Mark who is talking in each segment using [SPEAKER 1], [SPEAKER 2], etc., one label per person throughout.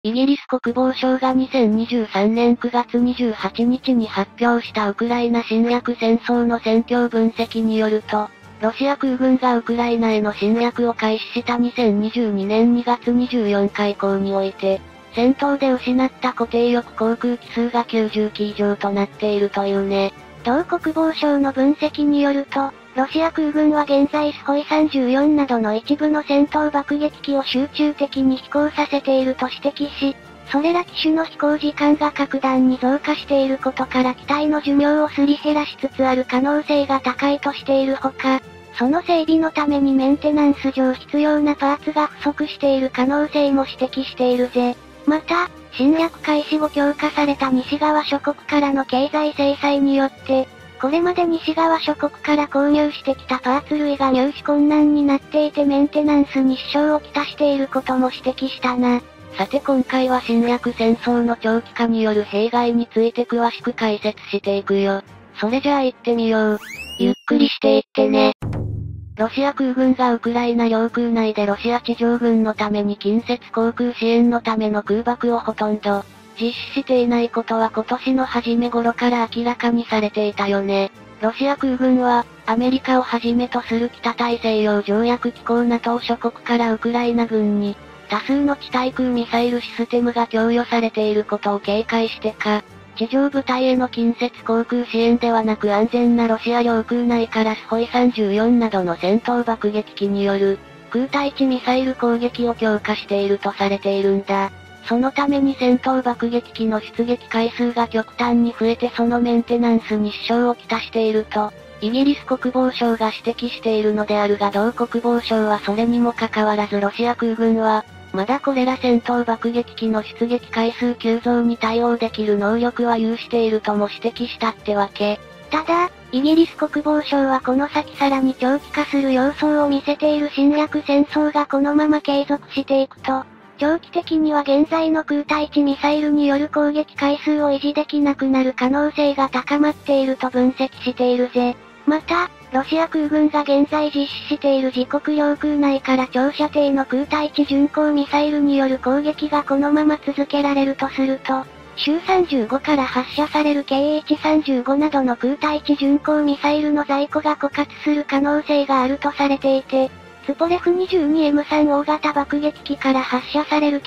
[SPEAKER 1] イギリス国防省が2023年9月28日に発表したウクライナ侵略戦争の戦況分析によると、ロシア空軍がウクライナへの侵略を開始した2022年2月24日以降において、戦闘で失った固定翼航空機数が90機以上となっているというね。
[SPEAKER 2] 同国防省の分析によると、ロシア空軍は現在スホイ34などの一部の戦闘爆撃機を集中的に飛行させていると指摘し、それら機種の飛行時間が格段に増加していることから機体の寿命をすり減らしつつある可能性が高いとしているほか、その整備のためにメンテナンス上必要なパーツが不足している可能性も指摘しているぜ。また、侵略開始後強化された西側諸国からの経済制裁によって、これまで西側諸国から購入してきたパーツ類が入手困難になっていてメンテナンスに支障をきたしていることも指摘したな。
[SPEAKER 1] さて今回は侵略戦争の長期化による弊害について詳しく解説していくよ。それじゃあ行ってみよう。ゆっくりしていってね。ロシア空軍がウクライナ領空内でロシア地上軍のために近接航空支援のための空爆をほとんど実施していないことは今年の初め頃から明らかにされていたよね。ロシア空軍は、アメリカをはじめとする北大西洋条約機構 NATO 諸国からウクライナ軍に、多数の地対空ミサイルシステムが供与されていることを警戒してか、地上部隊への近接航空支援ではなく安全なロシア領空内からスホイ34などの戦闘爆撃機による空対地ミサイル攻撃を強化しているとされているんだ。そのために戦闘爆撃機の出撃回数が極端に増えてそのメンテナンスに支障をきたしていると、イギリス国防省が指摘しているのであるが同国防省はそれにもかかわらずロシア空軍は、まだこれら戦闘爆撃機の出撃回数急増に対応できる能力は有しているとも指摘したってわけ。
[SPEAKER 2] ただ、イギリス国防省はこの先さらに長期化する様相を見せている侵略戦争がこのまま継続していくと、長期的には現在の空対地ミサイルによる攻撃回数を維持できなくなる可能性が高まっていると分析しているぜ。また、ロシア空軍が現在実施している自国領空内から長射程の空対地巡航ミサイルによる攻撃がこのまま続けられるとすると、週35から発射される KH-35 などの空対地巡航ミサイルの在庫が枯渇する可能性があるとされていて、ツポレフ 22M3 大型爆撃機から発射される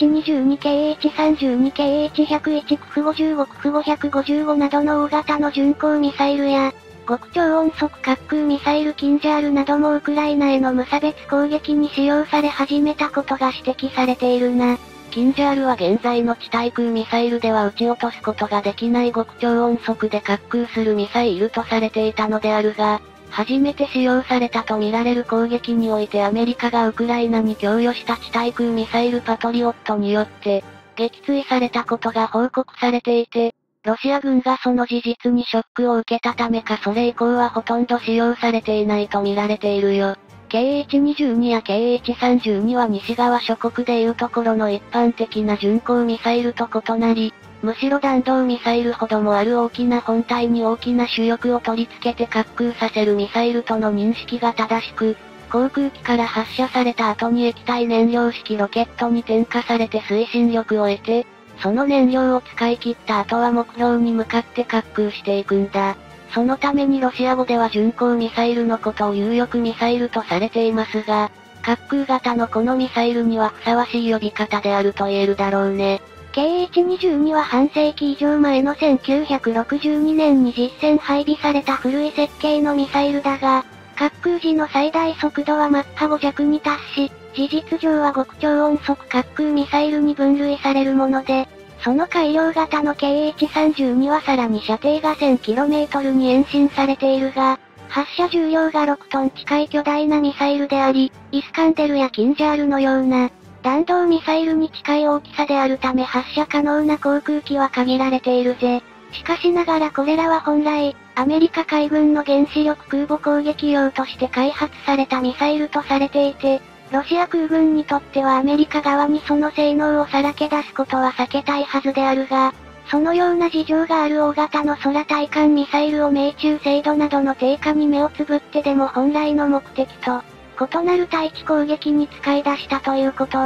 [SPEAKER 2] KH-22、KH-32、KH-101、クフ55、クフ555などの大型の巡航ミサイルや、極超音速滑空ミサイルキンジャールなどもウクライナへの無差別攻撃に使用され始めたことが指摘されているな。
[SPEAKER 1] キンジャールは現在の地対空ミサイルでは撃ち落とすことができない極超音速で滑空するミサイルとされていたのであるが、初めて使用されたとみられる攻撃においてアメリカがウクライナに供与した地対空ミサイルパトリオットによって、撃墜されたことが報告されていて、ロシア軍がその事実にショックを受けたためかそれ以降はほとんど使用されていないと見られているよ。KH-22 や KH-32 は西側諸国でいうところの一般的な巡航ミサイルと異なり、むしろ弾道ミサイルほどもある大きな本体に大きな主翼を取り付けて滑空させるミサイルとの認識が正しく、航空機から発射された後に液体燃料式ロケットに点火されて推進力を得て、その燃料を使い切った後は目標に向かって滑空していくんだ。そのためにロシア語では巡航ミサイルのことを有力ミサイルとされていますが、滑空型のこのミサイルにはふさわしい呼び方であると言えるだろうね。
[SPEAKER 2] KH-22 は半世紀以上前の1962年に実戦配備された古い設計のミサイルだが、滑空時の最大速度はマッハ5弱に達し、事実上は極超音速滑空ミサイルに分類されるもので、その改良型の KH-32 はさらに射程が 1000km に延伸されているが、発射重量が6トン近い巨大なミサイルであり、イスカンデルやキンジャールのような、弾道ミサイルに近い大きさであるため発射可能な航空機は限られているぜ。しかしながらこれらは本来、アメリカ海軍の原子力空母攻撃用として開発されたミサイルとされていて、ロシア空軍にとってはアメリカ側にその性能をさらけ出すことは避けたいはずであるが、そのような事情がある大型の空対艦ミサイルを命中精度などの低下に目をつぶってでも本来の目的と、異なる対地攻撃に使い出したということは、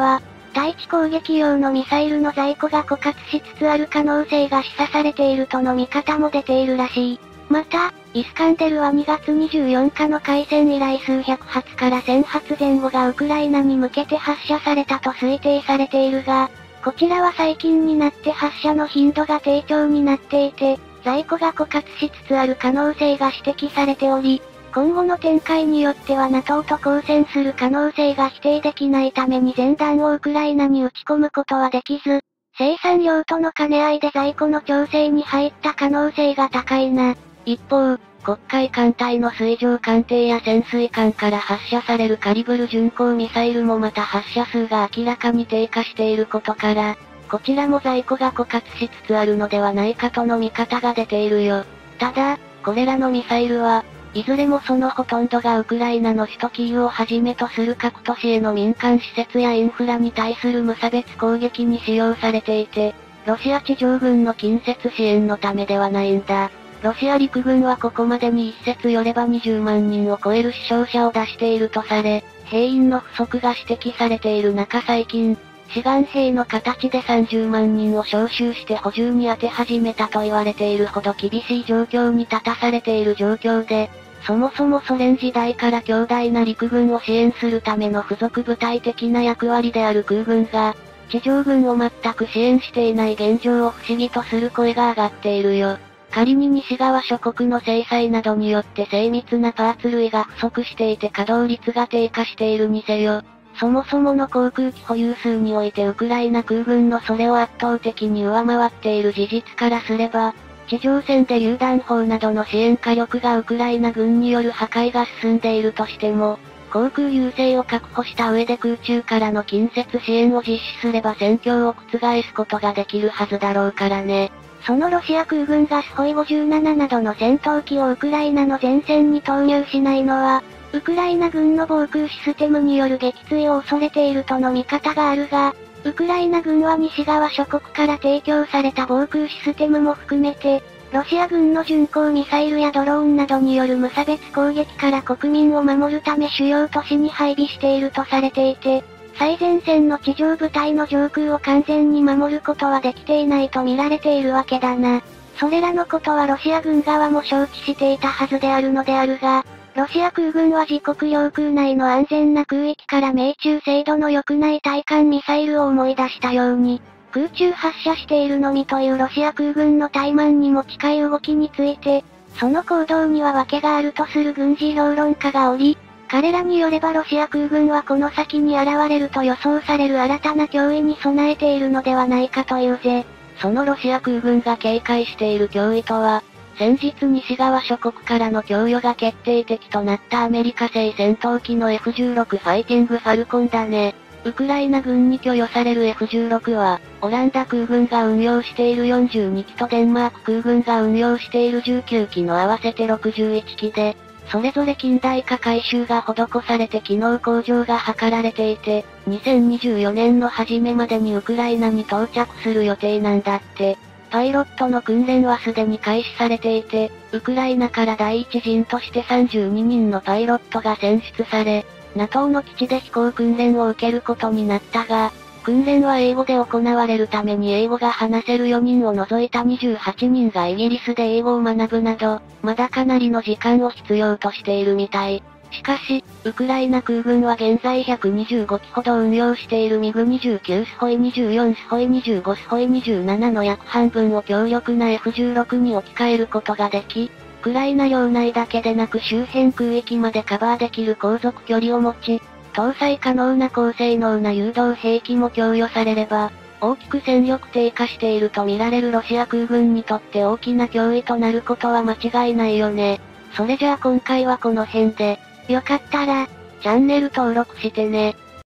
[SPEAKER 2] 対地攻撃用のミサイルの在庫が枯渇しつつある可能性が示唆されているとの見方も出ているらしい。また、イスカンデルは2月24日の開戦以来数百発から1000発前後がウクライナに向けて発射されたと推定されているが、こちらは最近になって発射の頻度が低調になっていて、在庫が枯渇しつつある可能性が指摘されており、今後の展開によっては NATO と交戦する可能性が否定できないために全弾をウクライナに撃ち込むことはできず、生産量との兼ね合いで在庫の調整に入った可能性が高いな。
[SPEAKER 1] 一方、黒海艦隊の水上艦艇や潜水艦から発射されるカリブル巡航ミサイルもまた発射数が明らかに低下していることから、こちらも在庫が枯渇しつつあるのではないかとの見方が出ているよ。ただ、これらのミサイルは、いずれもそのほとんどがウクライナの首都キーウをはじめとする各都市への民間施設やインフラに対する無差別攻撃に使用されていて、ロシア地上軍の近接支援のためではないんだ。ロシア陸軍はここまでに一説よれば20万人を超える死傷者を出しているとされ、兵員の不足が指摘されている中最近、志願兵の形で30万人を招集して補充に当て始めたと言われているほど厳しい状況に立たされている状況で、そもそもソ連時代から強大な陸軍を支援するための付属部隊的な役割である空軍が、地上軍を全く支援していない現状を不思議とする声が上がっているよ。仮に西側諸国の制裁などによって精密なパーツ類が不足していて稼働率が低下しているにせよ、そもそもの航空機保有数においてウクライナ空軍のそれを圧倒的に上回っている事実からすれば、地上戦で榴弾砲などの支援火力がウクライナ軍による破壊が進んでいるとしても、航空優勢を確保した上で空中からの近接支援を実施すれば戦況を覆すことができるはずだろうからね。
[SPEAKER 2] そのロシア空軍がスホイ57などの戦闘機をウクライナの前線に投入しないのは、ウクライナ軍の防空システムによる撃墜を恐れているとの見方があるが、ウクライナ軍は西側諸国から提供された防空システムも含めて、ロシア軍の巡航ミサイルやドローンなどによる無差別攻撃から国民を守るため主要都市に配備しているとされていて、最前線の地上部隊の上空を完全に守ることはできていないと見られているわけだな。それらのことはロシア軍側も承知していたはずであるのであるが、ロシア空軍は自国領空内の安全な空域から命中精度の良くない対艦ミサイルを思い出したように、空中発射しているのみというロシア空軍の怠慢にも近い動きについて、その行動には訳があるとする軍事評論家がおり、彼らによればロシア空軍はこの先に現れると予想される新たな脅威に備えているのではないかというぜ。
[SPEAKER 1] そのロシア空軍が警戒している脅威とは、先日西側諸国からの供与が決定的となったアメリカ製戦闘機の F-16 ファイティングファルコンだね。ウクライナ軍に供与される F-16 は、オランダ空軍が運用している42機とデンマーク空軍が運用している19機の合わせて61機で、それぞれ近代化改修が施されて機能向上が図られていて、2024年の初めまでにウクライナに到着する予定なんだって。パイロットの訓練はすでに開始されていて、ウクライナから第一陣として32人のパイロットが選出され、NATO の基地で飛行訓練を受けることになったが、訓練は英語で行われるために英語が話せる4人を除いた28人がイギリスで英語を学ぶなど、まだかなりの時間を必要としているみたい。しかし、ウクライナ空軍は現在125機ほど運用しているミグ29スホイ24スホイ25スホイ27の約半分を強力な F-16 に置き換えることができ、ウクライナ領内だけでなく周辺空域までカバーできる航続距離を持ち、搭載可能な高性能な誘導兵器も供与されれば、大きく戦力低下していると見られるロシア空軍にとって大きな脅威となることは間違いないよね。それじゃあ今回はこの辺で、
[SPEAKER 2] よかったら、
[SPEAKER 1] チャンネル登録してね。